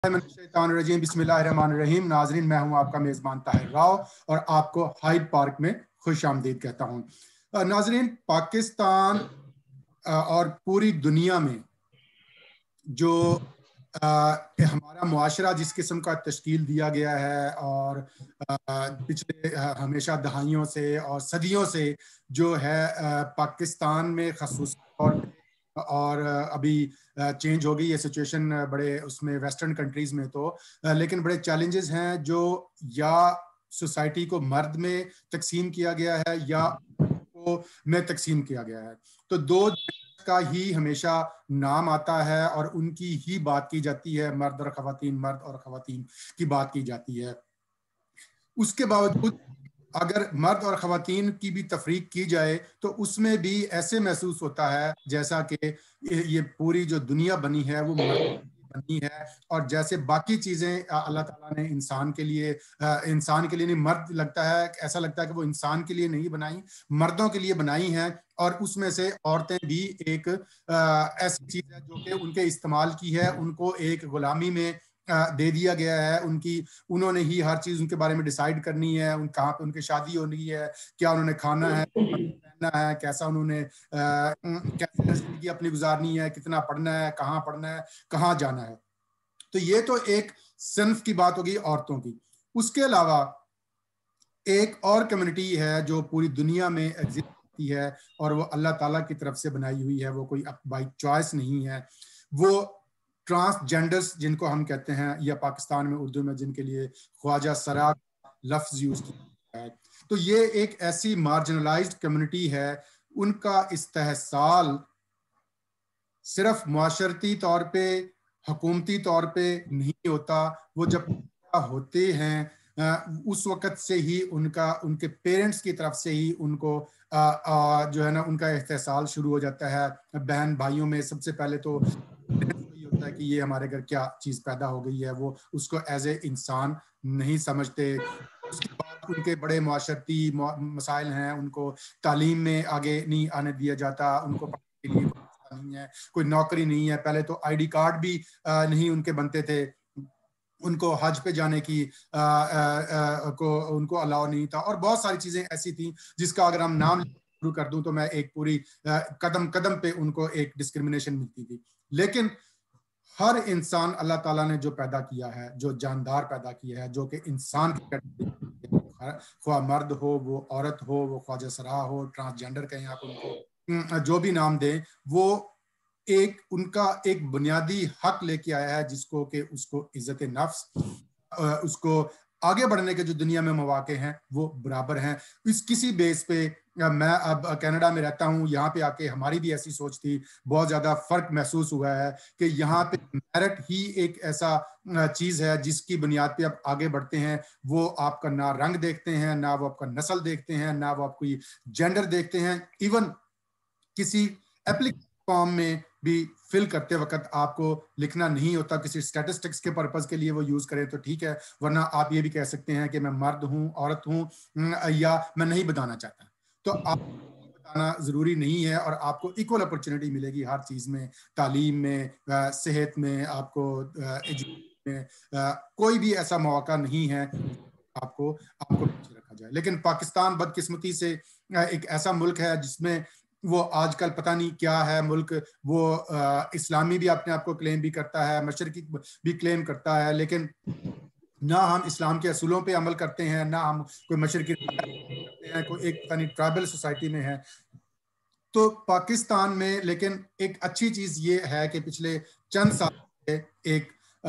बिस्मिल्लाहिर्रहमानिर्रहीम। नाजरीन, मैं हूं आपका मेज़बान ताहिर राव और आपको हाइड पार्क में खुश आमदीद कहता हूं। नाजरीन, पाकिस्तान और पूरी दुनिया में जो हमारा मुआशरा जिस किस्म का तश्कील दिया गया है और पिछले हमेशा दहाइयों से और सदियों से जो है पाकिस्तान में ख़ास तौर पे और अभी चेंज हो गई ये सिचुएशन बड़े उसमें वेस्टर्न कंट्रीज में तो लेकिन बड़े चैलेंजेस हैं जो या सोसाइटी को मर्द में तकसीम किया गया है या को में तकसीम किया गया है। तो दो का ही हमेशा नाम आता है और उनकी ही बात की जाती है, मर्द और खवातीन, मर्द और खवातीन की बात की जाती है। उसके बावजूद अगर मर्द और खवातीन की भी तफरीक की जाए तो उसमें भी ऐसे महसूस होता है जैसा कि ये पूरी जो दुनिया बनी है वो मर्द बनी है और जैसे बाकी चीजें अल्लाह ताला ने इंसान के लिए नहीं, मर्द लगता है, ऐसा लगता है कि वो इंसान के लिए नहीं बनाई, मर्दों के लिए बनाई हैं। और उसमें से औरतें भी एक ऐसी चीज है जो कि उनके इस्तेमाल की है, उनको एक गुलामी में दे दिया गया है। उन्होंने ही हर चीज उनके बारे में डिसाइड करनी है, कहाँ पे उनकी शादी होनी है, क्या उन्होंने खाना है, पहनना है, कैसा उन्होंने कैसे जिंदगी अपनी गुजारनी है, कितना पढ़ना है, कहाँ जाना है। तो ये तो एक सिन्फ की बात होगी औरतों की। उसके अलावा एक और कम्युनिटी है जो पूरी दुनिया में एग्जिस्ट करती है और वो अल्लाह ताला की तरफ से बनाई हुई है, वो कोई बाई चॉइस नहीं है। वो ट्रांसजेंडर्स जिनको हम कहते हैं, या पाकिस्तान में उर्दू में जिनके लिए ख्वाजा सरा लफ्ज यूज किया है। तो ये एक ऐसी मार्जिनलाइज्ड कम्युनिटी है, उनका इस्तेहसाल सिर्फ मुआशरती तौर पे, हुकूमती तौर पे नहीं होता। वो जब होते हैं उस वक़्त से ही उनके पेरेंट्स की तरफ से ही उनको जो है ना उनका एहसास शुरू हो जाता है। बहन भाइयों में सबसे पहले तो यही होता है कि ये हमारे घर क्या चीज़ पैदा हो गई है, वो उसको एज ए इंसान नहीं समझते। उसके बाद उनके बड़े माशरती मसाइल हैं, उनको तालीम में आगे नहीं आने दिया जाता, उनको पढ़ने के लिए नहीं है, कोई नौकरी नहीं है। पहले तो आईडी कार्ड भी नहीं उनके बनते थे, उनको हज पे जाने की को उनको अलाउ नहीं था, और बहुत सारी चीजें ऐसी थी जिसका अगर हम नाम शुरू कर दूं तो मैं एक पूरी कदम कदम पे उनको एक डिस्क्रिमिनेशन मिलती थी। लेकिन हर इंसान अल्लाह ताला ने जो पैदा किया है, जो जानदार पैदा किया है, जो कि इंसान की ख्वाह मर्द हो, वो औरत हो, वो ख्वाजा सरा हो, ट्रांसजेंडर कहें आप उनको, जो भी नाम दें, वो उनका एक बुनियादी हक लेके आया है जिसको कि उसको इज्जत नफ्स, उसको आगे बढ़ने के जो दुनिया में मौके हैं वो बराबर हैं। इस किसी बेस पे मैं अब कनाडा में रहता हूँ, यहाँ पे आके हमारी भी ऐसी सोच थी, बहुत ज्यादा फर्क महसूस हुआ है कि यहाँ पे मेरिट ही एक ऐसा चीज है जिसकी बुनियाद पे आप आगे बढ़ते हैं। वो आपका ना रंग देखते हैं, ना वो आपका नस्ल देखते हैं, ना वो आपको जेंडर देखते हैं। इवन किसी एप्लीकेशन फॉर्म में भी फिल करते वक्त आपको लिखना नहीं होता, किसी स्टैटिस्टिक्स के पर्पस के लिए वो यूज करें तो ठीक है, वरना आप ये भी कह सकते हैं कि मैं मर्द हूं, औरत हूं, या मैं नहीं बताना चाहता। तो आप बताना जरूरी नहीं है और आपको इक्वल अपॉर्चुनिटी मिलेगी हर चीज में, तालीम में, सेहत में, आपको एजुकेशन में, कोई भी ऐसा मौका नहीं है आपको आपको पीछे रखा जाए। लेकिन पाकिस्तान बदकिस्मती से एक ऐसा मुल्क है जिसमें वो आजकल पता नहीं क्या है मुल्क, वो इस्लामी भी अपने आप को क्लेम भी करता है, मशरकी भी क्लेम करता है, लेकिन ना हम इस्लाम के असूलों पे अमल करते हैं, ना हम कोई मशरकी करते हैं, कोई एक पता नहीं ट्राइबल सोसाइटी में है। तो पाकिस्तान में लेकिन एक अच्छी चीज ये है कि पिछले चंद साल से एक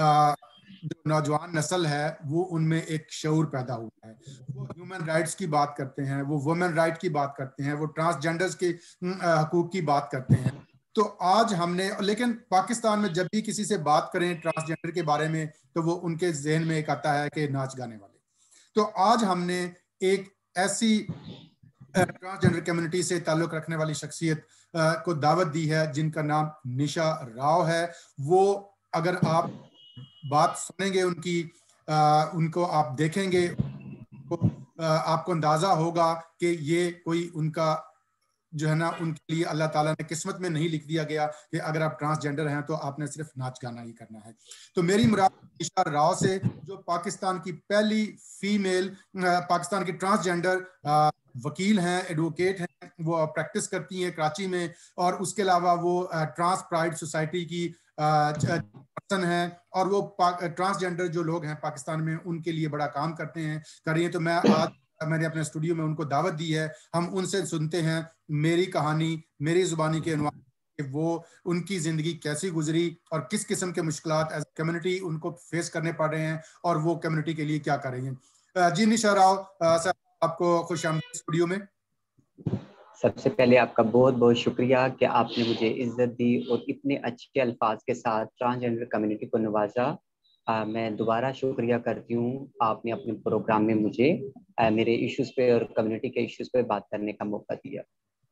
जो नौजवान नस्ल है वो उनमें एक शऊर पैदा हुआ है। वो ह्यूमन राइट्स की बात करते हैं, वो वुमेन राइट की बात करते हैं, वो ट्रांसजेंडर्स के हकूक की बात करते हैं। तो आज हमने, लेकिन पाकिस्तान में जब भी किसी से बात करें ट्रांसजेंडर के बारे में तो वो उनके जहन में एक आता है कि नाच गाने वाले। तो आज हमने एक ऐसी ट्रांसजेंडर कम्युनिटी से ताल्लुक रखने वाली शख्सियत को दावत दी है जिनका नाम निशा राव है। वो अगर आप बात सुनेंगे उनकी, उनको आप देखेंगे तो आपको अंदाजा होगा कि ये कोई उनका जो है ना उनके लिए अल्लाह ताला ने किस्मत में नहीं लिख दिया गया कि अगर आप ट्रांसजेंडर हैं तो आपने सिर्फ नाच गाना ही करना है। तो मेरी मुराद निशा राव से, जो पाकिस्तान की पहली फीमेल पाकिस्तान की ट्रांसजेंडर वकील हैं, एडवोकेट हैं, वो प्रैक्टिस करती हैं कराची में, और उसके अलावा वो ट्रांस प्राइड सोसाइटी की पर्सन है, और वो ट्रांसजेंडर जो लोग हैं पाकिस्तान में उनके लिए बड़ा काम करते हैं कर रही हैं। तो मैंने अपने स्टूडियो में उनको दावत दी है, हम उनसे सुनते हैं मेरी कहानी मेरी जुबानी के अनुसार कि वो उनकी जिंदगी कैसी गुजरी और किस किस्म के मुश्किलात एज कम्युनिटी उनको फेस करने पड़ रहे हैं और वो कम्युनिटी के लिए क्या कर रही हैं। जी निशा राव सर, आपको खुश आमदीद स्टूडियो में। सबसे पहले आपका बहुत बहुत शुक्रिया कि आपने मुझे इज्जत दी और इतने अच्छे अल्फाज के साथ ट्रांसजेंडर कम्युनिटी को नवाजा। मैं दोबारा शुक्रिया करती हूँ, आपने अपने प्रोग्राम में मुझे मेरे इश्यूज पे और कम्युनिटी के इश्यूज पे बात करने का मौका दिया।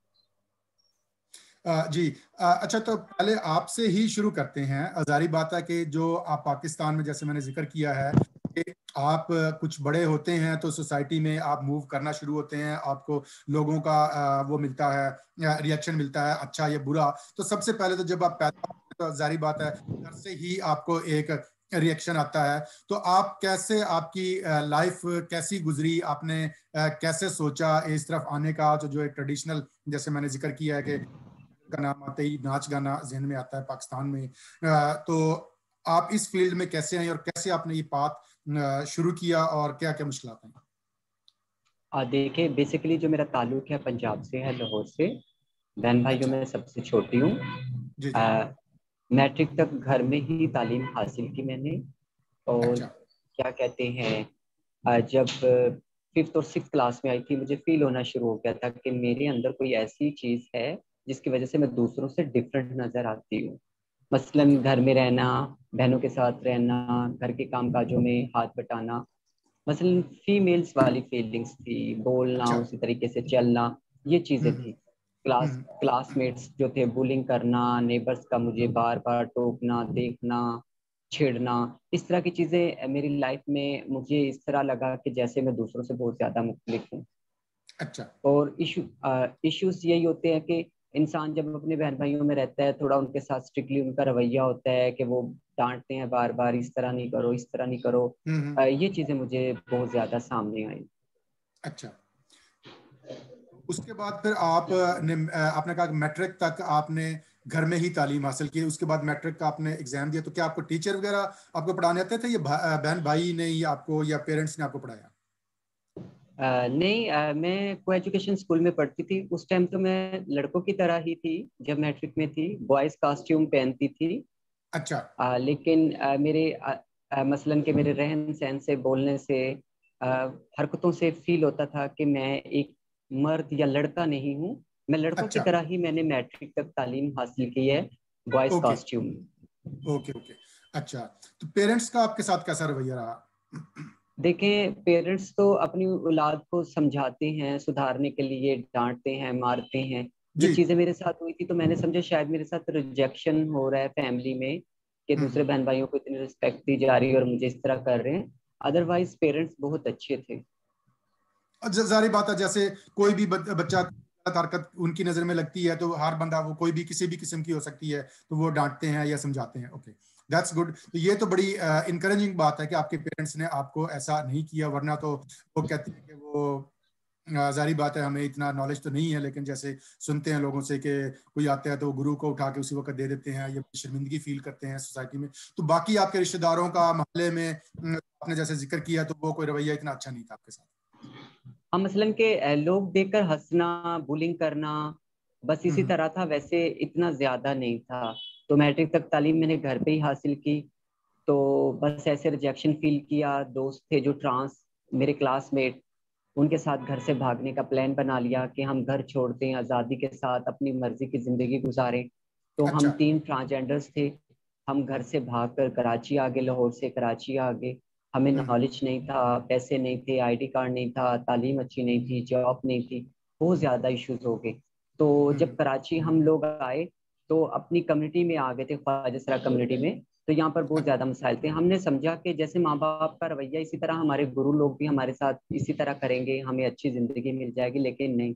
जी अच्छा, तो पहले आपसे ही शुरू करते हैं। जारी बात है कि जो आप पाकिस्तान में, जैसे मैंने जिक्र किया है कि आप कुछ बड़े होते हैं तो सोसाइटी में आप मूव करना शुरू होते हैं, आपको लोगों का वो मिलता है, रिएक्शन मिलता है, अच्छा या बुरा। तो सबसे पहले तो जब आप पैदा होते हैं तो जारी बात है घर से ही आपको एक रिएक्शन आता है। तो आप कैसे, आपकी लाइफ कैसी गुजरी, आपने कैसे सोचा इस तरफ आने का? तो जो एक ट्रेडिशनल, जैसे मैंने जिक्र किया है कि का नाम आते ही नाच गाना जहन में आता है पाकिस्तान में, तो आप इस फील्ड में कैसे आए और कैसे आपने ये पाथ शुरू किया और क्या क्या मुश्किल हैं? देखिए, बेसिकली जो मेरा ताल्लुक है पंजाब से है, लाहौर से। बहन भाइयों अच्छा। में सबसे छोटी हूँ। जी जी। मैट्रिक तक घर में ही तालीम हासिल की मैंने। और अच्छा। क्या कहते हैं, जब फिफ्थ और सिक्स क्लास में आई थी, मुझे फील होना शुरू हो गया था कि मेरे अंदर कोई ऐसी चीज है जिसकी वजह से मैं दूसरों से डिफरेंट नजर आती हूँ। मसलन ओके। घर में रहना, बहनों के साथ रहना, घर के काम काजों में हाथ बटाना, मसलन फीमेल्स वाली फीलिंग्स थी, बोलना, अच्छा। उसी तरीके से चलना, ये चीजें हम्म थी। क्लासमेट्स जो थे, बुलिंग करना, नेबर्स का मुझे बार बार टोकना, देखना, छेड़ना, इस तरह की चीजें मेरी लाइफ में मुझे इस तरह लगा कि जैसे मैं दूसरों से बहुत ज्यादा मुख्तलिफ हूँ। अच्छा। और इश्यूज यही होते हैं कि इंसान जब अपने बहन भाइयों में रहता है, थोड़ा उनके साथ स्ट्रिक्टली उनका रवैया होता है कि वो डांटते हैं बार बार, इस तरह नहीं करो, इस तरह नहीं करो। हम्म। ये चीजें मुझे बहुत ज्यादा सामने आई। अच्छा। उसके बाद फिर आपने कहा कि मैट्रिक तक आपने घर में ही तालीम हासिल की, उसके बाद मैट्रिक का आपने एग्जाम दिया, तो क्या आपको टीचर वगैरह आपको पढ़ाने आते थे या बहन भाई ने ही आपको या पेरेंट्स ने आपको पढ़ाया? नहीं, मैं को एजुकेशन स्कूल में पढ़ती थी। उस टाइम तो मैं लड़कों की तरह ही थी, जब मैट्रिक में थी बॉयज कॉस्ट्यूम पहनती थी। अच्छा। लेकिन मसलन के मेरे रहन सहन से, बोलने से, हरकतों से फील होता था कि मैं एक मर्द या लड़का नहीं हूँ। मैं लड़कों की अच्छा। तरह ही मैंने मैट्रिक तक तालीम हासिल की है, बॉयज ओके। कॉस्ट्यूम में। ओके। ओके। अच्छा, तो पेरेंट्स का आपके साथ कैसा रवैया रहा? देखें, पेरेंट्स तो अपनी औलाद को समझाते हैं, सुधारने के लिए डांटते हैं, मारते हैं। ये जी। चीजें मेरे साथ हुई थी, तो मैंने समझा शायद मेरे साथ रिजेक्शन हो रहा है फैमिली में, कि दूसरे हम्म। बहन भाइयों को इतनी रिस्पेक्ट दी जा रही है और मुझे इस तरह कर रहे हैं। अदरवाइज पेरेंट्स बहुत अच्छे थे। जारी बात है, जैसे कोई भी बच्चा गलत हरकत उनकी नजर में लगती है तो हर बंदा, वो कोई भी किसी भी किस्म की हो सकती है, तो वो डांटते हैं या समझाते हैं। Okay, that's good. तो ये तो बड़ी इनकरेजिंग बात है कि आपके पेरेंट्स ने आपको ऐसा नहीं किया, वरना तो वो कहते हैं कि वो जारी बात है, हमें इतना नॉलेज तो नहीं है, लेकिन जैसे सुनते हैं लोगों से कि कोई आता है तो गुरु को उठा के उसी वक्त दे देते हैं, ये शर्मिंदगी फील करते हैं सोसाइटी में। तो बाकी आपके रिश्तेदारों का मोहल्ले में आपने जैसे जिक्र किया, तो वो कोई रवैया इतना अच्छा नहीं था आपके साथ? हाँ, मसलन के लोग देखकर हंसना, बुलिंग करना, बस इसी हम्म। तरह था, वैसे इतना ज्यादा नहीं था। तो मैट्रिक तक तालीम मैंने घर पे ही हासिल की। तो बस ऐसे रिजेक्शन फील किया, दोस्त थे जो ट्रांस, मेरे क्लासमेट, उनके साथ घर से भागने का प्लान बना लिया कि हम घर छोड़ते हैं, आज़ादी के साथ अपनी मर्जी की जिंदगी गुजारें। तो हम अच्छा। तीन ट्रांसजेंडर्स थे। हम घर से भागकर कराची आ गए, लाहौर से कराची आ गए। हमें हम्म। नॉलेज नहीं था, पैसे नहीं थे, आईडी कार्ड नहीं था, तालीम अच्छी नहीं थी, जॉब नहीं थी, बहुत ज़्यादा इश्यूज हो गए। तो जब हम्म। कराची हम लोग आए, तो अपनी कम्युनिटी में आ गए थे, ख्वाजा सरा कम्युनिटी में। तो यहाँ पर बहुत ज्यादा मसाइल थे। हमने समझा कि जैसे माँ बाप का रवैया, इसी तरह हमारे गुरु लोग भी हमारे साथ इसी तरह करेंगे, हमें अच्छी जिंदगी मिल जाएगी। लेकिन नहीं,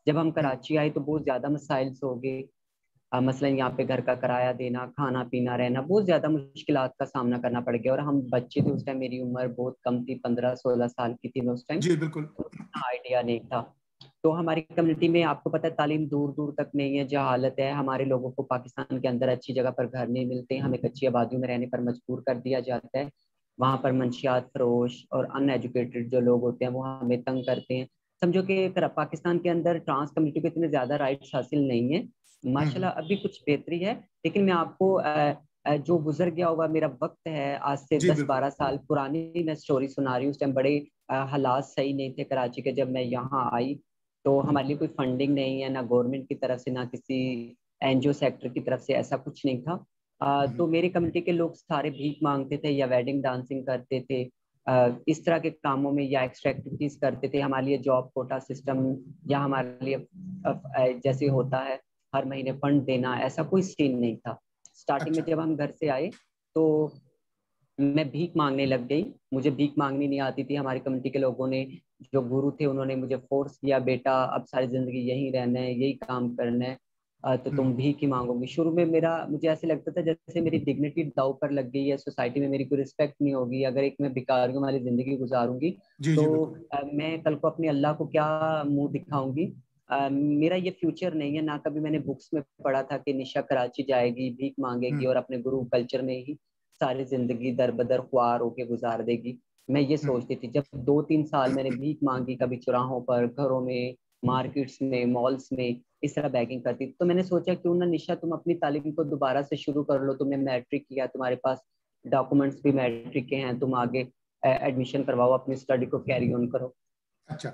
जब हम कराची आए तो बहुत ज्यादा मसाइल हो गए। मसलन यहाँ पे घर का किराया देना, खाना पीना, रहना, बहुत ज्यादा मुश्किलात का सामना करना पड़ गया। और हम बच्चे थे उस टाइम, मेरी उम्र बहुत कम थी, 15-16 साल की थी मैं उस टाइम, जी बिल्कुल। तो इतना आइडिया नहीं था। तो हमारी कम्युनिटी में आपको पता है तालीम दूर दूर तक नहीं है, जहालत है। हमारे लोगों को पाकिस्तान के अंदर अच्छी जगह पर घर नहीं मिलते, हमें कच्ची आबादियों में रहने पर मजबूर कर दिया जाता है। वहां पर मंशियात फरोश और अनएजुकेटेड जो लोग होते हैं वो हमें तंग करते हैं। समझो कि पाकिस्तान के अंदर ट्रांस कम्युनिटी को इतने ज्यादा राइट्स हासिल नहीं है। हम्म। माशाल्लाह अभी कुछ बेहतरी है, लेकिन मैं आपको जो गुजर गया हुआ मेरा वक्त है, आज से जी दस बिल्कुल। बारह साल पुरानी मैं स्टोरी सुना रही हूँ। उस टाइम बड़े हालात सही नहीं थे कराची के। जब मैं यहाँ आई तो हमारे लिए कोई फंडिंग नहीं है, ना गवर्नमेंट की तरफ से, ना किसी एनजीओ सेक्टर की तरफ से, ऐसा कुछ नहीं था। हम्म। तो मेरे कम्युनिटी के लोग सारे भीख मांगते थे या वेडिंग डांसिंग करते थे, इस तरह के कामों में, या एक्स्ट्रा एक्टिविटीज करते थे। हमारे लिए जॉब कोटा सिस्टम या हमारे लिए जैसे होता है हर महीने फंड देना, ऐसा कोई सीन नहीं था। स्टार्टिंग में अच्छा। जब हम घर से आए तो मैं भीख मांगने लग गई। मुझे भीख मांगनी नहीं आती थी। हमारी कम्युनिटी के लोगों ने, जो गुरु थे, उन्होंने मुझे फोर्स किया, बेटा अब सारी जिंदगी यही रहना है, यही काम करना है, तो तुम हम्म। भीख ही मांगोगी। शुरू में मेरा मुझे ऐसे लगता था जैसे मेरी डिग्निटी दांव पर लग गई है, सोसाइटी में मेरी कोई रिस्पेक्ट नहीं होगी अगर एक मैं भिखारियों वाली जिंदगी गुजारूंगी। जी तो जी बिल्कुल। मैं कल को अपने अल्लाह को क्या मुंह दिखाऊंगी। मेरा ये फ्यूचर नहीं है। ना कभी मैंने बुक्स में पढ़ा था कि निशा कराची जाएगी, भीख मांगेगी हम्म। और अपने गुरु कल्चर में ही सारी जिंदगी दर बदर ख्वार होके गुजार देगी। मैं ये हम्म। सोचती थी। जब 2-3 साल मैंने भीख मांगी, कभी चौराहों पर, घरों में, मार्केट्स में, मॉल्स में, इस तरह बैगिंग करती, तो मैंने सोचा क्यों ना निशा तुम अपनी तालीम को दोबारा से शुरू कर लो। तुमने मैट्रिक किया, तुम्हारे पास डॉक्यूमेंट्स भी मैट्रिक के हैं, तुम आगे एडमिशन करवाओ, अपनी स्टडी को कैरी ऑन करो। अच्छा।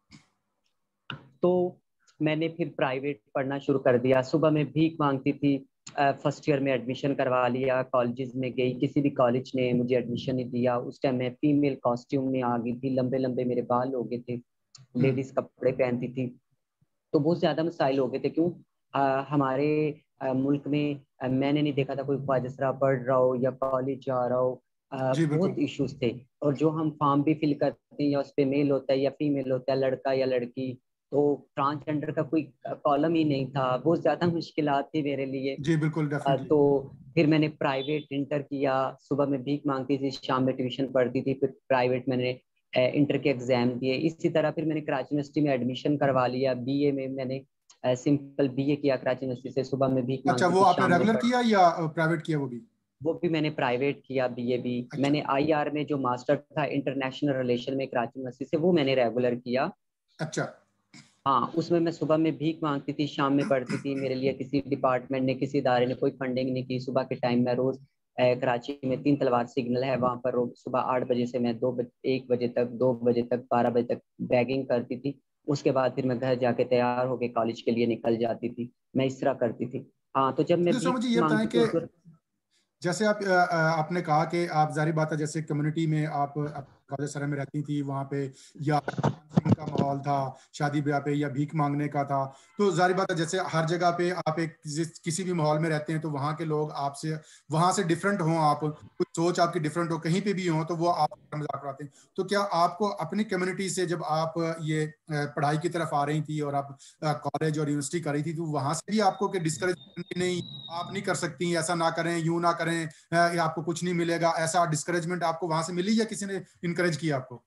तो मैंने फिर प्राइवेट पढ़ना शुरू कर दिया। सुबह में भीख मांगती थी, फर्स्ट ईयर में एडमिशन करवा लिया, कॉलेजेस में गई, किसी भी कॉलेज ने मुझे एडमिशन नहीं दिया। उस टाइम मैं फीमेल कॉस्ट्यूम में आ गई थी, लंबे लंबे मेरे बाल हो गए थे, हम्म। लेडीज कपड़े पहनती थी। तो बहुत ज्यादा मसाइल हो गए थे। क्यों? हमारे मुल्क में मैंने नहीं देखा था कोई ख्वाजा पढ़ रहा हो या कॉलेज जा रहा हो। जी बहुत बिल्कुल। इश्यूज थे। और जो हम फॉर्म भी फिल करते हैं, या उस पे मेल होता है या फीमेल होता है, लड़का या लड़की, तो ट्रांसजेंडर का कोई कॉलम ही नहीं था। बहुत ज्यादा मुश्किलात थी मेरे लिए। जी बिल्कुल डेफिनेटली। तो फिर मैंने प्राइवेट इंटर किया। सुबह में भीख मांगती थी, शाम में ट्यूशन पढ़ती थी। फिर प्राइवेट मैंने इंटर के एग्जाम दिए। इसी तरह फिर मैंने कराची यूनिवर्सिटी में एडमिशन करवा लिया। बीए में मैंने सिंपल बीए किया कराची यूनिवर्सिटी से। सुबह में भीख अच्छा, मांगती वो थी, आपने शाम में रेगुलर पढ़, किया या प्राइवेट किया वो भी? वो भी मैंने प्राइवेट किया। बीए भी अच्छा। मैंने आईआर में, जो मास्टर था इंटरनेशनल रिलेशन में कराची यूनिवर्सिटी से, वो मैंने रेगुलर किया। अच्छा। हाँ, उसमें मैं सुबह में भीख मांगती थी, शाम में पढ़ती थी। मेरे लिए किसी डिपार्टमेंट ने, किसी इदारे ने कोई फंडिंग नहीं की। सुबह के टाइम में रोज कराची में 3 तलवार सिग्नल है, वहां पर रोज सुबह 8 बजे से मैं 1 बजे तक, 2 बजे तक, 12 बजे तक बैगिंग करती थी। उसके बाद फिर मैं घर जाके तैयार होके कॉलेज के लिए निकल जाती थी। मैं इस तरह करती थी। हाँ, तो जब मैं तो भीख मुझे ये बताएं मांगती थी कि उस वक्त, जैसे आप आपने कहा कि आप जारी बात है, जैसे कम्युनिटी में आप कॉलेज सरा में रहती थी, वहाँ पे या डांसिंग का माहौल था, शादी ब्याह पे, या भीख मांगने का था। तो जारी बात है, जैसे हर जगह पे आप एक किसी भी माहौल में रहते हैं तो वहाँ के लोग आपसे, वहाँ से डिफरेंट हों, आप कुछ सोच आपकी डिफरेंट हो, कहीं पे भी हो, तो वो आप मजाक उड़ाते हैं। तो क्या आपको अपनी कम्युनिटी से, जब आप ये पढ़ाई की तरफ आ रही थी और आप कॉलेज और यूनिवर्सिटी कर रही थी, तो वहाँ से भी आपको कि डिस्करेज नहीं, आप नहीं कर सकती, ऐसा ना करें, यूं ना करें, या आपको कुछ नहीं मिलेगा, ऐसा डिस्करेजमेंट आपको वहां से मिली या किसी ने इनकरेज किया आपको?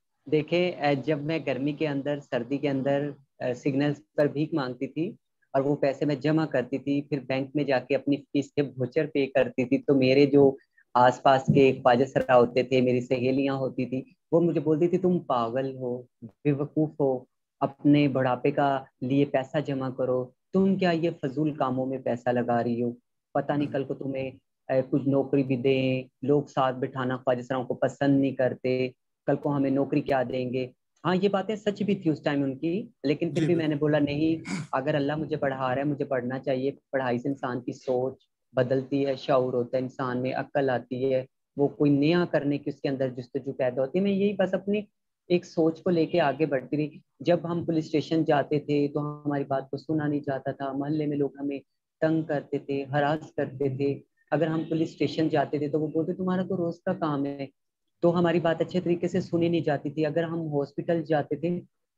देखे, जब मैं गर्मी के अंदर, सर्दी के अंदर सिग्नल्स पर भीख मांगती थी और वो पैसे मैं जमा करती थी, फिर बैंक में जाके अपनी फीस के वोचर पे करती थी, तो मेरे जो आसपास के ख्वाजा सरा होते थे, मेरी सहेलियां होती थी, वो मुझे बोलती थी तुम पागल हो, बेवकूफ हो, अपने बुढ़ापे का लिए पैसा जमा करो, तुम क्या ये फजूल कामों में पैसा लगा रही हो, पता नहीं कल को तुम्हें कुछ नौकरी भी दें, लोग साथ बिठाना ख्वाजा सराओं को पसंद नहीं करते, कल को हमें नौकरी क्या देंगे। हाँ, ये बातें सच भी थी उस टाइम उनकी। लेकिन फिर जी भी मैंने बिल्कुल। बोला नहीं, अगर अल्लाह मुझे पढ़ा रहा है, मुझे पढ़ना चाहिए। पढ़ाई से इंसान की सोच बदलती है, शऊर होता है इंसान में, अक्ल आती है, वो कोई नया करने की उसके अंदर जुस्तजू पैदा होती है। मैं यही बस अपनी एक सोच को लेके आगे बढ़ती रही। जब हम पुलिस स्टेशन जाते थे तो हमारी बात को सुना नहीं जाता था। मोहल्ले में लोग हमें तंग करते थे, हरास करते थे। अगर हम पुलिस स्टेशन जाते थे तो वो बोलते तुम्हारा तो रोज का काम है। तो हमारी बात अच्छे तरीके से सुनी नहीं जाती थी। अगर हम हॉस्पिटल जाते थे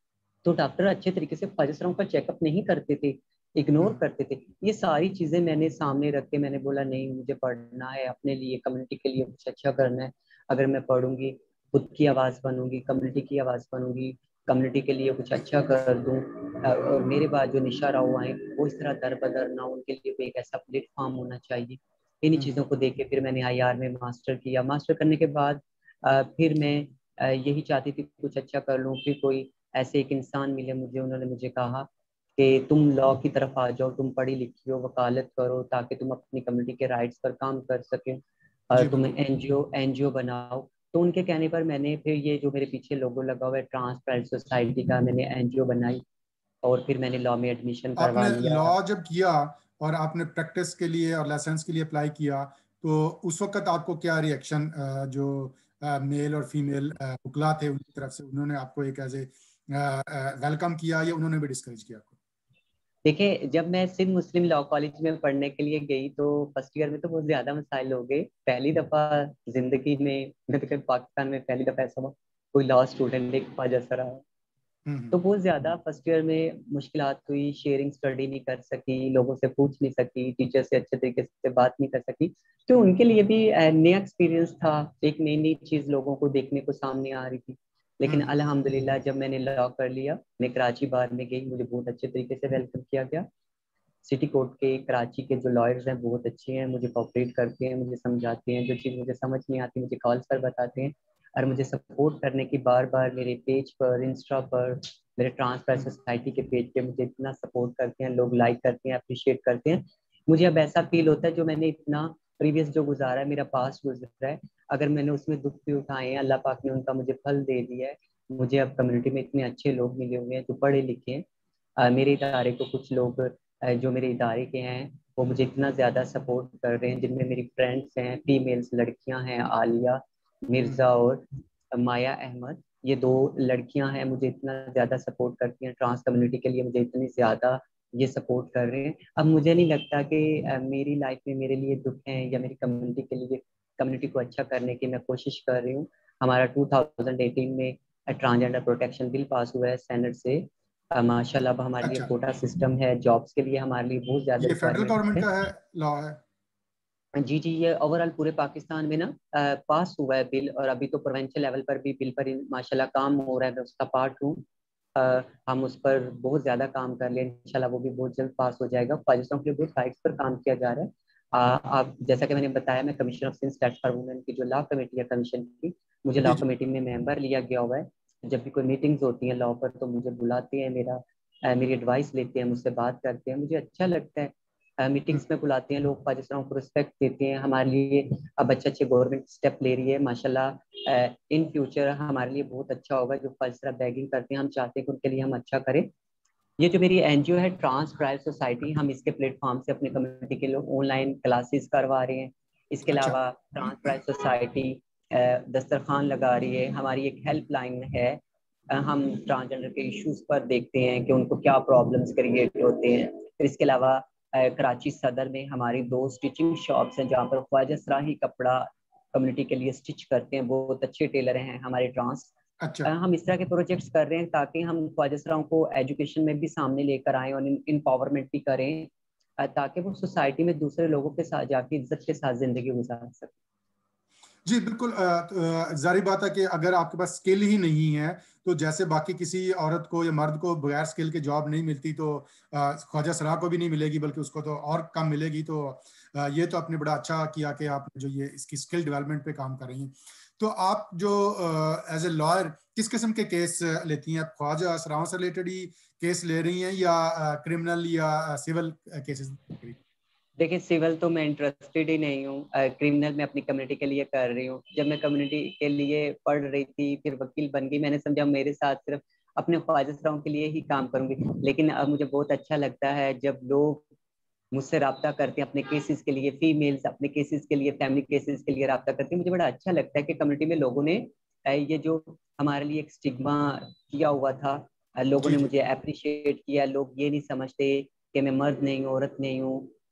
तो डॉक्टर अच्छे तरीके से ख्वाजा का चेकअप नहीं करते थे, इग्नोर करते थे। ये सारी चीजें मैंने सामने रख के मैंने बोला नहीं, मुझे पढ़ना है, अपने लिए कम्युनिटी के लिए कुछ अच्छा करना है। अगर मैं पढ़ूंगी, खुद की आवाज बनूंगी, कम्युनिटी की आवाज बनूंगी, कम्युनिटी के लिए कुछ अच्छा कर दूं, और मेरे बाद जो निशा राव आए वो इस तरह दर बदर ना, उनके लिए कोई एक ऐसा प्लेटफॉर्म होना चाहिए। इन्हीं चीजों को देख के फिर मैंने आईआर में मास्टर किया। मास्टर करने के बाद फिर मैं यही चाहती थी कुछ अच्छा कर लूं। फिर कोई ऐसे एक इंसान मिले मुझे, उन्होंने मुझे कहा कि तुम लॉ की तरफ आ जाओ, तुम पढ़ी लिखी हो, वकालत करो ताकि तुम अपनी कम्युनिटी के राइट्स पर काम कर सके, जी तुम बिल्कुल। एनजीओ एनजीओ बनाओ। तो उनके कहने पर मैंने फिर ये जो मेरे पीछे लोगो लगा हुआ है ट्रांसपेरेंट सोसाइटी का, मैंने एनजीओ बनाई और फिर मैंने लॉ में एडमिशन करवा आपने लिया। लॉ जब किया और आपने प्रैक्टिस के लिए और लाइसेंस के लिए अप्लाई किया, तो उस वक्त आपको क्या रिएक्शन, जो मेल और फीमेल वकला थे उनकी तरफ से, उन्होंने आपको एक एज ए वेलकम किया या उन्होंने भी डिस्करेज किया आपको? देखिए, जब मैं सिंध मुस्लिम लॉ कॉलेज में पढ़ने के लिए गई तो फर्स्ट ईयर में तो बहुत ज्यादा मसाइल हो गए। पहली दफा जिंदगी में, मैं तो कहूँ पाकिस्तान में पहली दफा ऐसा हुआ कोई लॉ स्टूडेंट एक ख्वाजा सरा है। हम्म। तो बहुत ज्यादा फर्स्ट ईयर में मुश्किलात हुई, शेयरिंग स्टडी नहीं कर सकी, लोगों से पूछ नहीं सकी, टीचर से अच्छे तरीके से बात नहीं कर सकी। तो उनके लिए भी नया एक्सपीरियंस था, एक नई नई चीज लोगों को देखने को सामने आ रही थी। लेकिन हम्म। अल्हम्दुलिल्लाह जब मैंने लॉ कर लिया, मैं कराची बार में गई, मुझे बहुत अच्छे तरीके से वेलकम किया गया। सिटी कोर्ट के कराची के जो लॉयर्स हैं बहुत अच्छे हैं, मुझे कोऑपरेट करते हैं, मुझे समझाते हैं, जो चीज़ मुझे समझ नहीं आती मुझे कॉल्स पर बताते हैं, और मुझे सपोर्ट करने की बार बार मेरे पेज पर, इंस्टा पर, मेरे ट्रांसपेरेंट हम्म। सोसाइटी के पेज पे मुझे इतना सपोर्ट करते हैं लोग, लाइक करते हैं, अप्रिशिएट करते हैं। मुझे अब ऐसा फील होता है जो मैंने इतना प्रीवियस जो गुजारा है, मेरा पास्ट गुजरा है, अगर मैंने उसमें दुख भी उठाए हैं, अल्लाह पाक ने उनका मुझे फल दे दिया है। मुझे अब कम्युनिटी में इतने अच्छे लोग मिले हुए हैं जो पढ़े लिखे हैं। मेरे इदारे को कुछ लोग जो मेरे इदारे के हैं वो मुझे इतना ज़्यादा सपोर्ट कर रहे हैं, जिनमें मेरी फ्रेंड्स हैं, फीमेल्स लड़कियां हैं, आलिया हम्म। मिर्ज़ा और माया अहमद, ये दो लड़कियां हैं, मुझे इतना ज़्यादा सपोर्ट करती हैं। ट्रांस कम्युनिटी के लिए मुझे इतनी ज़्यादा ये सपोर्ट कर रहे हैं। अब मुझे नहीं लगता कि मेरी लाइफ में मेरे लिए दुख है, या मेरी कम्युनिटी के लिए, कम्युनिटी को अच्छा करने की मैं कोशिश कर रही हूँ। हमारा 2018 में ट्रांसजेंडर प्रोटेक्शन बिल पास हुआ है सेनेट से। माशाल्लाह अब हमारे लिए अच्छा, कोटा सिस्टम है, जॉब्स के लिए हमारे लिए बहुत ज्यादा ये फेडरल रिक्वायरमेंट गवर्नमेंट है। का है, लॉ है? जी जी, ये ओवरऑल पूरे पाकिस्तान में ना पास हुआ है बिल, और अभी तो प्रोविंशियल लेवल पर भी बिल पर माशाल्लाह काम हो रहा है, मैं उसका पार्ट हूँ। हम उस पर बहुत ज्यादा काम कर रहे हैं, इंशाल्लाह वो भी बहुत जल्द पास हो जाएगा। पाकिस्तान के लिए बहुत साइट्स पर काम किया जा रहा है। आप जैसा कि मैंने बताया, मैं commission of since for women की जो लॉ कमेटी है कमीशन की, मुझे जी लॉ जी। कमेटी में मेंबर लिया गया हुआ है। जब भी कोई मीटिंग्स होती हैं लॉ पर तो मुझे बुलाते हैं, मेरी एडवाइस लेते हैं, मुझसे बात करते हैं, मुझे अच्छा लगता है। हम्म। मीटिंग्स में बुलाते हैं लोग, पाकिस्तान को रिस्पेक्ट देते हैं हमारे लिए। अब अच्छे अच्छे गवर्नमेंट स्टेप ले रही है माशाल्लाह। इन फ्यूचर हमारे लिए बहुत अच्छा होगा। जो फलसरा बैगिंग करते हैं, हम चाहते हैं कि उनके लिए हम अच्छा करें। ये जो मेरी एनजीओ है ट्रांस प्राइवेट सोसाइटी, हम इसके प्लेटफॉर्म से अपने कम्युनिटी के लोग ऑनलाइन क्लासेस करवा रहे हैं। इसके अच्छा। अलावा ट्रांस प्राइवेट सोसाइटी दस्तरखान लगा रही है, हमारी एक हेल्पलाइन है। हम ट्रांसजेंडर के इश्यूज पर देखते हैं कि उनको क्या प्रॉब्लम्स क्रिएट होते हैं। फिर इसके अलावा कराची सदर में हमारी 2 स्टिचिंग शॉप्स हैं जहाँ पर ख्वाजा सराही कपड़ा कम्युनिटी के लिए स्टिच करते हैं, बहुत अच्छे टेलर हैं हमारे ट्रांस। अच्छा। हम इस तरह के प्रोजेक्ट्स कर रहे हैं ताकि हम ख्वाजा सराओं को एजुकेशन में भी सामने लेकर आए और इम्पावरमेंट भी करें, ताकि वो सोसाइटी में दूसरे लोगों के साथ जाके इज्जत के साथ जिंदगी गुजार सके। जी बिल्कुल। जारी बात है कि अगर आपके पास स्किल ही नहीं है, तो जैसे बाकी किसी औरत को या मर्द को बगैर स्किल के जॉब नहीं मिलती, तो ख्वाजा सरा को भी नहीं मिलेगी, बल्कि उसको तो और कम मिलेगी। तो ये तो आपने बड़ा अच्छा किया कि आप जो ये इसकी स्किल डेवलपमेंट पे काम कर रही हैं। तो आप जो एज ए लॉयर किस किस्म के केस लेती हैं? आप ख्वाजा सराओं से रिलेटेड ही केस ले रही हैं या क्रिमिनल या सिविल केसेस? देखिए, सिविल तो मैं इंटरेस्टेड ही नहीं हूँ, क्रिमिनल मैं अपनी कम्युनिटी के लिए कर रही हूँ। जब मैं कम्युनिटी के लिए पढ़ रही थी, फिर वकील बन गई, मैंने समझा मेरे साथ सिर्फ अपने ख्वाजा के लिए ही काम करूंगी। लेकिन अब मुझे बहुत अच्छा लगता है जब लोग मुझसे रब्ता करते हैं अपने केसेस के लिए, फीमेल्स अपने केसेस के लिए, फैमिली केसेस के लिए रब्ता करती है। मुझे बड़ा अच्छा लगता है कि कम्युनिटी में लोगों ने ये जो हमारे लिए एक स्टिग्मा किया हुआ था, लोगों जी ने जी। मुझे अप्रिशिएट किया। लोग ये नहीं समझते कि मैं मर्द नहीं हूँ, औरत नहीं हूँ,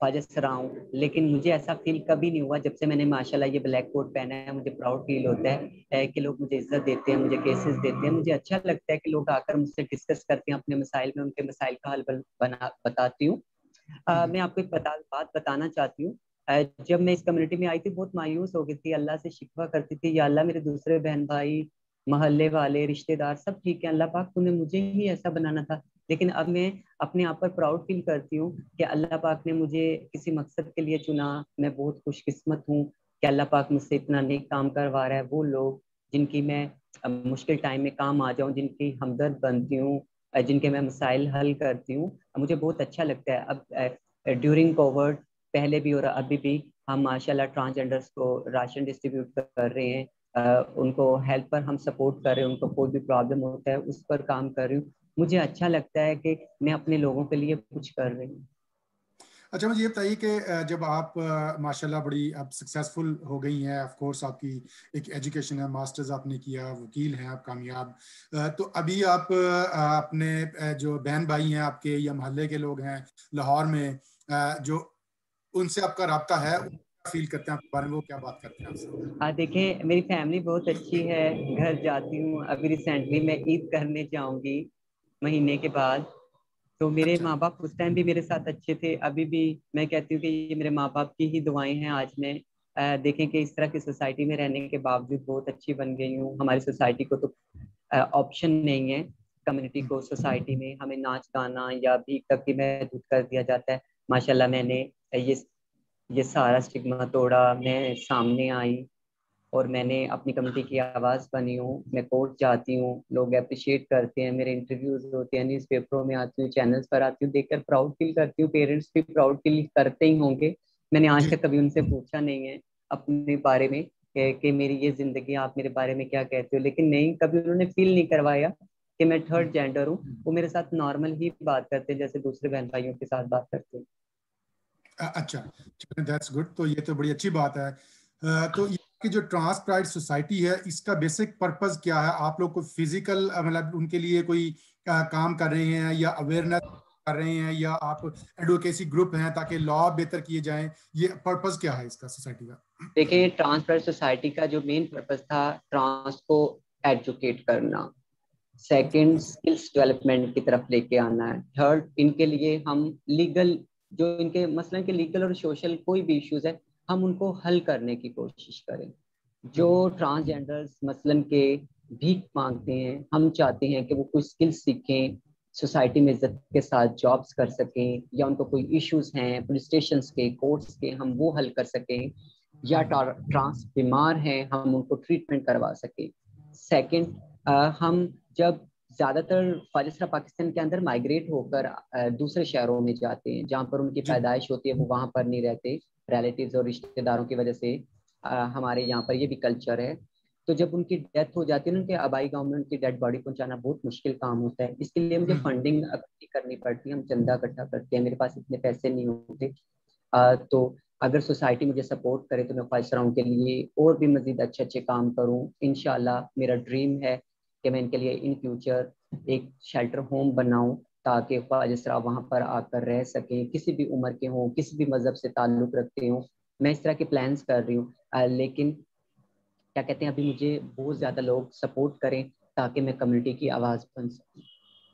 ख्वाजा रहा हूँ, लेकिन मुझे ऐसा फील कभी नहीं हुआ जब से मैंने माशाल्लाह ये ब्लैक कोट पहना है। मुझे प्राउड फील होता है कि लोग मुझे इज्जत देते हैं, मुझे केसेस देते हैं। मुझे अच्छा लगता है कि लोग आकर मुझसे डिस्कस करते हैं अपने मसाइल में, उनके मसाइल का हल बताती हूँ। मैं आपको एक बात बताना चाहती हूँ। जब मैं इस कम्युनिटी में आई थी बहुत मायूस हो गई थी, अल्लाह से शिकवा करती थी, या अल्लाह मेरे दूसरे बहन भाई, मोहल्ले वाले, रिश्तेदार सब ठीक है, अल्लाह पाक तूने मुझे ही ऐसा बनाना था। लेकिन अब मैं अपने आप पर प्राउड फील करती हूँ कि अल्लाह पाक ने मुझे किसी मकसद के लिए चुना। मैं बहुत खुशकिस्मत हूँ कि अल्लाह पाक मुझसे इतना नेक काम करवा रहा है। वो लोग जिनकी मैं मुश्किल टाइम में काम आ जाऊं, जिनकी हमदर्द बनती हूँ, जिनके मैं मसाइल हल करती हूँ, मुझे बहुत अच्छा लगता है। अब ड्यूरिंग कोविड, पहले भी और अभी भी, हम माशाल्लाह ट्रांसजेंडर्स को राशन डिस्ट्रीब्यूट कर रहे हैं। उनको हेल्थ पर हम सपोर्ट कर रहे हैं, उनको कोई भी प्रॉब्लम होता है उस पर काम कर रही हूँ। मुझे अच्छा लगता है कि मैं अपने लोगों के लिए कुछ कर रही हूँ। अच्छा, मुझे ये बताइए कि जब आप माशाल्लाह बड़ी अब सक्सेसफुल हो गई हैं, ऑफ कोर्स आपकी एक एजुकेशन है, मास्टर्स आपने किया, वकील हैं आप, कामयाब, तो अभी आप अपने जो बहन भाई हैं आपके या मोहल्ले के लोग हैं लाहौर में, जो उनसे आपका राब्ता है, क्या फील करते हैं आपके बारे में, वो क्या बात करते हैं आपसे? देखिए मेरी फैमिली बहुत अच्छी है। घर जाती हूँ, अभी रिसेंटली मैं ईद करने जाऊंगी महीने के बाद। तो मेरे अच्छा। माँ बाप उस टाइम भी मेरे साथ अच्छे थे, अभी भी मैं कहती हूँ कि ये मेरे माँ बाप की ही दुआएं हैं। आज मैं देखें कि इस तरह की सोसाइटी में रहने के बावजूद बहुत अच्छी बन गई हूँ। हमारी सोसाइटी को तो ऑप्शन नहीं है, कम्युनिटी को सोसाइटी में हमें नाच गाना या भीख तक की महदूद कर दिया जाता है। माशाल्लाह मैंने ये सारा स्टिग्मा तोड़ा, मैं सामने आई और मैंने अपनी कम्युनिटी की आवाज बनी हूँ। मैं कोर्ट जाती हूँ, लोग अप्रिशिएट करते हैं, मेरे इंटरव्यूज होते हैं, न्यूज पेपरों में आती हूँ, चैनल्स पर आती हूँ, देखकर प्राउड फील करती हूँ। पेरेंट्स भी प्राउड फील करते ही होंगे। मैंने आज जी। तक कभी उनसे पूछा नहीं है अपने बारे में कि मेरी ये जिंदगी, आप मेरे बारे में क्या कहते हो, लेकिन नहीं, कभी उन्होंने फील नहीं करवाया कि मैं थर्ड जेंडर हूँ। वो मेरे साथ नॉर्मल ही बात करते हैं जैसे दूसरे बहन भाइयों के साथ बात करते हैं। अच्छा, दैट्स गुड, तो ये तो बड़ी अच्छी बात है। तो ये कि जो ट्रांस प्राइड सोसाइटी है, इसका बेसिक पर्पस क्या है? आप लोग को फिजिकल मतलब उनके लिए कोई काम कर रहे हैं, या अवेयरनेस कर रहे हैं, या आप एडवोकेसी ग्रुप हैं ताकि लॉ बेहतर किए जाएं? ये पर्पस क्या है इसका, सोसाइटी का? देखिए ट्रांसपेरेंट सोसाइटी का जो मेन पर्पस था, ट्रांस को एजुकेट करना। सेकंड, स्किल्स डेवलपमेंट की तरफ लेके आना है। थर्ड, इनके लिए हम लीगल, जो इनके मसलन के लीगल और सोशल कोई भी इश्यूज है, हम उनको हल करने की कोशिश करें। जो ट्रांसजेंडर्स मसलन के भीख मांगते हैं, हम चाहते हैं कि वो कोई स्किल्स सीखें, सोसाइटी में इज्जत के साथ जॉब्स कर सकें, या उनको कोई इश्यूज हैं पुलिस स्टेशन के, कोर्ट्स के, हम वो हल कर सकें। या ट्रांस बीमार हैं, हम उनको ट्रीटमेंट करवा सकें। सेकंड, हम जब ज्यादातर फाजिस्ता पाकिस्तान के अंदर माइग्रेट होकर दूसरे शहरों में जाते हैं जहाँ पर उनकी जी। पैदाइश होती है, वो वहां पर नहीं रहते रिलेटिव्स और रिश्तेदारों की वजह से। हमारे यहाँ पर ये भी कल्चर है। तो जब उनकी डेथ हो जाती है ना, उनके आबाई गांव में उनकी डेड बॉडी पहुंचाना बहुत मुश्किल काम होता है। इसके लिए मुझे फंडिंग इकट्ठी करनी पड़ती है, हम चंदा इकट्ठा करते हैं, मेरे पास इतने पैसे नहीं होते। तो अगर सोसाइटी मुझे सपोर्ट करे तो मैं ख्वाहिश रहा हूँ के लिए और भी मजीद अच्छे अच्छे काम करूँ। इंशाल्लाह मेरा ड्रीम है कि मैं इनके लिए इन फ्यूचर एक शेल्टर होम बनाऊं, ताकि ख्वाजा वहां पर आकर रह सकें, किसी भी उम्र के हों, किसी भी मजहब से ताल्लुक रखते हों। मैं इस तरह के प्लान्स कर रही हूँ। लेकिन क्या कहते हैं, अभी मुझे बहुत ज्यादा लोग सपोर्ट करें ताकि मैं कम्युनिटी की आवाज बन सकूं।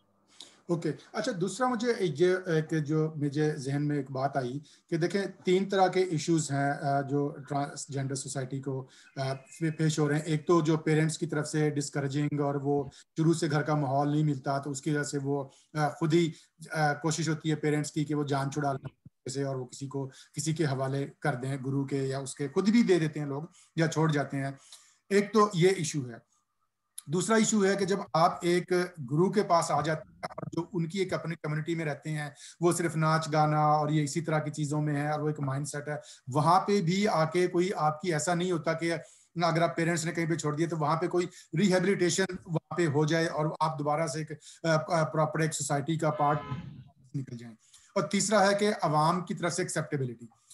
ओके। अच्छा, दूसरा मुझे ये एक जो मुझे जहन में एक बात आई कि देखें, तीन तरह के इश्यूज हैं जो ट्रांसजेंडर सोसाइटी को पेश हो रहे हैं। एक तो जो पेरेंट्स की तरफ से डिस्करेजिंग, और वो शुरू से घर का माहौल नहीं मिलता, तो उसकी वजह से वो खुद ही कोशिश होती है पेरेंट्स की कि वो जान छुड़ा लें से, और वो किसी के हवाले कर दें, गुरु के या उसके, खुद भी दे देते हैं लोग या छोड़ जाते हैं। एक तो ये इशू है। दूसरा इशू है कि जब आप एक गुरु के पास आ जाते हैं, और जो उनकी एक अपनी कम्युनिटी में रहते हैं, वो सिर्फ नाच गाना और ये इसी तरह की चीजों में है, और वो एक माइंडसेट है, वहां पे भी आके कोई आपकी ऐसा नहीं होता कि अगर आप पेरेंट्स ने कहीं पे छोड़ दिया तो वहां पे कोई रिहेबिलिटेशन वहां पे हो जाए और आप दोबारा से एक प्रॉपर एक सोसाइटी का पार्ट निकल जाए। और तीसरा है कि अवाम की तरफ से एक्सेप्टेबिलिटी।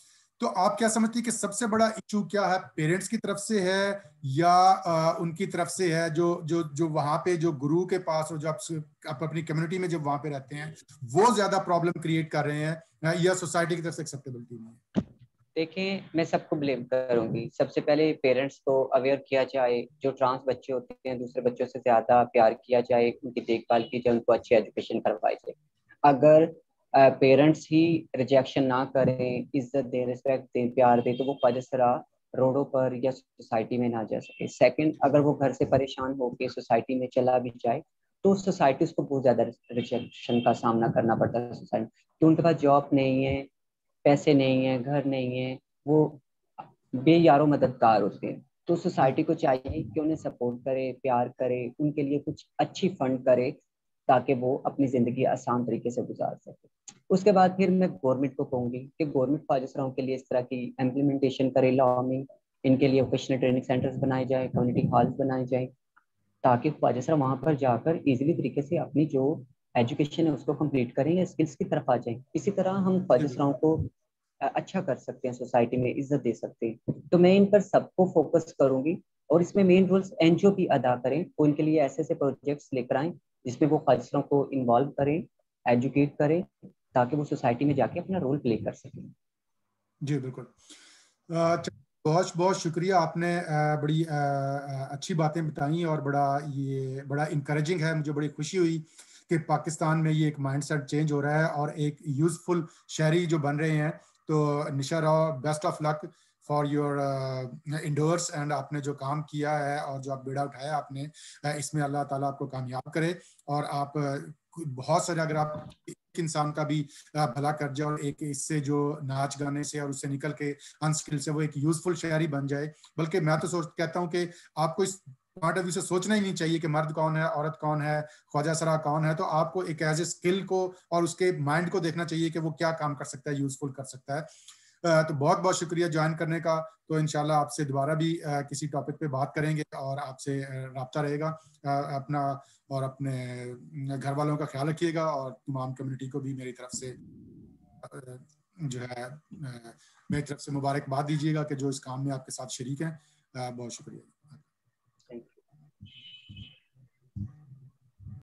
तो आप क्या समझती है कि सबसे बड़ा इशू क्या है, पेरेंट्स की तरफ से है या उनकी तरफ से है, जो जो जो वहां पे जो गुरु के पास और जो आप अपनी कम्युनिटी में जब वहां पे रहते हैं वो ज्यादा प्रॉब्लम क्रिएट कर रहे हैं, या सोसाइटी की तरफ से एक्सेप्टेबिलिटी नहीं है? देखिए, मैं सबको ब्लेम करूंगी। सबसे पहले पेरेंट्स को अवेयर किया जाए, जो ट्रांस बच्चे होते हैं दूसरे बच्चों से ज्यादा प्यार किया जाए, उनकी देखभाल की जाए, उनको अच्छी एजुकेशन करवाई जाए। अगर पेरेंट्स ही रिजेक्शन ना करें, इज्जत दें, रिस्पेक्ट दें, प्यार दें, तो वो ख्वाजा रोडों पर या सोसाइटी में ना जा सके। सेकंड, अगर वो घर से परेशान होकर सोसाइटी में चला भी जाए तो सोसाइटी उसको बहुत ज्यादा रिजेक्शन का सामना करना पड़ता है सोसाइटी, तो उनके पास जॉब नहीं है, पैसे नहीं है, घर नहीं है, वो बेयारो मददगार होते हैं। तो सोसाइटी को चाहिए कि उन्हें सपोर्ट करे, प्यार करे, उनके लिए कुछ अच्छी फंड करे ताकि वो अपनी जिंदगी आसान तरीके से गुजार सके। उसके बाद फिर मैं गवर्नमेंट को कहूंगी कि गवर्नमेंट ख्वाजा के लिए इस तरह की इम्प्लीमेंटेशन करे लॉ में। इनके लिए वोकेशनल ट्रेनिंग सेंटर्स बनाए जाए, कम्युनिटी हॉल्स बनाए जाए, ताकि ख्वाजा वहां पर जाकर इजीली तरीके से अपनी जो एजुकेशन है उसको कंप्लीट करें या स्किल्स की तरफ आ जाएं। इसी तरह हम जी ख्वाजा बिल्कुल। को अच्छा कर सकते हैं, सोसाइटी में इज्जत दे सकते हैं। तो मैं इन पर सबको फोकस करूंगी, और इसमें मेन रोल्स एनजीओ भी अदा करें। वो इनके लिए ऐसे ऐसे प्रोजेक्ट्स लेकर आए जिसमें वो ख्वाजा को इन्वॉल्व करें, एजुकेट करें, ताकि वो सोसाइटी में जाके अपना रोल प्ले कर सकें। जी बिल्कुल। बहुत बहुत शुक्रिया, आपने बड़ी अच्छी बातें बताई और बड़ा इनकरेजिंग है। मुझे बड़ी खुशी हुई कि पाकिस्तान में ये एक माइंडसेट चेंज हो रहा है और एक यूजफुल शहरी जो बन रहे हैं। तो Nisha Rao, best of luck for your endeavours, and आपने जो काम किया है और जो आप बेड़ा उठाया आपने, इसमें अल्लाह ताला आपको कामयाब करे। और आप बहुत सारे, अगर आप एक इंसान का भी भला कर जाए और एक इससे जो नाच गाने से और उससे निकल के अनस्किल से वो एक यूजफुल शहरी बन जाए। बल्कि मैं तो कहता हूँ कि आपको इस पॉइंट ऑफ व्यू से सोचना ही नहीं चाहिए कि मर्द कौन है, औरत कौन है, ख्वाजा सरा कौन है। तो आपको एक एज ए स्किल को और उसके माइंड को देखना चाहिए कि वो क्या काम कर सकता है, यूजफुल कर सकता है। तो बहुत बहुत शुक्रिया ज्वाइन करने का। तो इंशाल्लाह आपसे दोबारा भी किसी टॉपिक पे बात करेंगे और आपसे राब्ता रहेगा। अपना और अपने घर वालों का ख्याल रखिएगा और तमाम कम्युनिटी को भी मेरी तरफ से जो है मेरी तरफ से मुबारकबाद दीजिएगा कि जो इस काम में आपके साथ शरीक हैं। बहुत शुक्रिया।